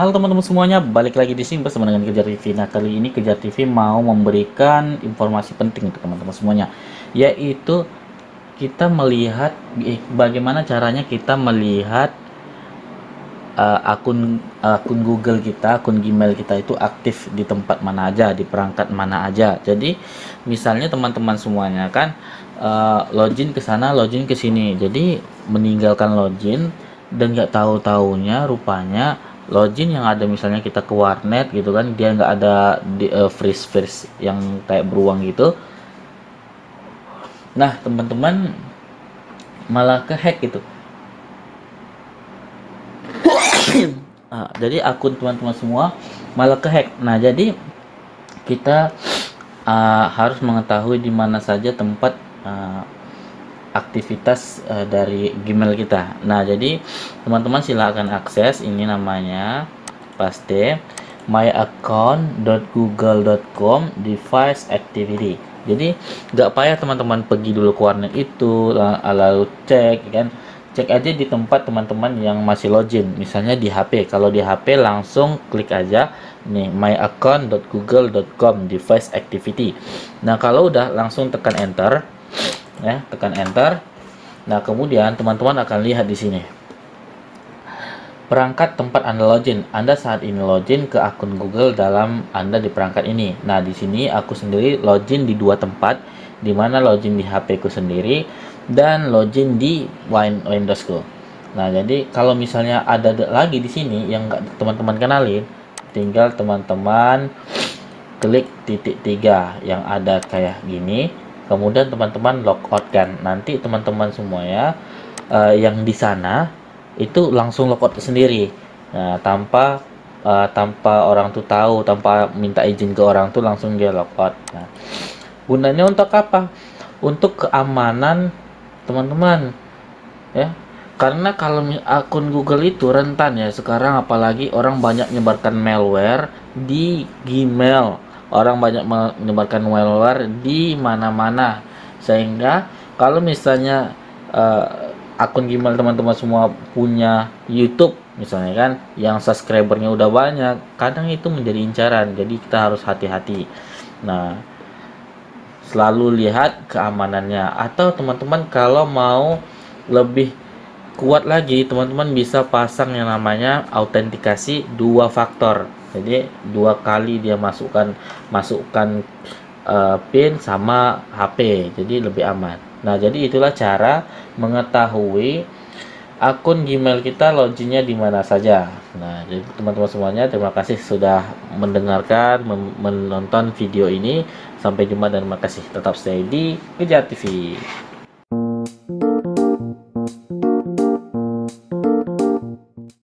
Halo teman-teman semuanya, balik lagi di sini bersama dengan Kejar TV. Nah, kali ini Kejar TV mau memberikan informasi penting untuk teman-teman semuanya, yaitu kita melihat bagaimana caranya kita melihat akun Google kita, akun Gmail kita itu aktif di tempat mana aja, di perangkat mana aja. Jadi, misalnya teman-teman semuanya kan login ke sana, login ke sini. Jadi, meninggalkan login dan nggak tahu-taunya rupanya login yang ada, misalnya kita ke warnet gitu kan, dia nggak ada di freeze yang kayak beruang gitu. Nah, teman-teman malah ke hack gitu. Jadi akun teman-teman semua malah ke hack. Nah, jadi kita harus mengetahui di mana saja tempat aktivitas dari Gmail kita. Nah, jadi teman-teman silakan akses, ini namanya paste myaccount.google.com device activity. Jadi nggak payah teman-teman pergi dulu ke warnet itu lalu cek kan, cek aja di tempat teman-teman yang masih login, misalnya di HP. Kalau di HP langsung klik aja nih myaccount.google.com device activity. Nah, kalau udah langsung tekan enter ya, tekan enter. Nah, kemudian teman-teman akan lihat di sini perangkat tempat Anda login. Anda saat ini login ke akun Google dalam Anda di perangkat ini. Nah, di sini aku sendiri login di dua tempat, di mana login di HP ku sendiri dan login di Windowsku. Nah, jadi kalau misalnya ada lagi di sini yang nggak teman-teman kenalin, tinggal teman-teman klik titik 3 yang ada kayak gini, kemudian teman-teman logout kan. Nanti teman-teman semuanya yang di sana itu langsung logout sendiri. Nah, tanpa orang tuh tahu, tanpa minta izin ke orang tuh langsung dia logout. Nah, gunanya untuk apa? Untuk keamanan teman-teman ya. Karena kalau akun Google itu rentan ya sekarang, apalagi orang banyak menyebarkan malware di Gmail. Orang banyak menyebarkan malware di mana-mana. Sehingga kalau misalnya akun Gmail teman-teman semua punya YouTube misalnya kan, yang subscribernya udah banyak, kadang itu menjadi incaran. Jadi kita harus hati-hati. Nah, selalu lihat keamanannya. Atau teman-teman kalau mau lebih kuat lagi, teman-teman bisa pasang yang namanya autentikasi 2 faktor. Jadi 2 kali dia masukkan PIN sama HP, jadi lebih aman. Nah, jadi itulah cara mengetahui akun Gmail kita loginnya di mana saja. Nah, jadi teman-teman semuanya, terima kasih sudah mendengarkan, menonton video ini. Sampai jumpa dan terima kasih. Tetap stay di Kejar TV.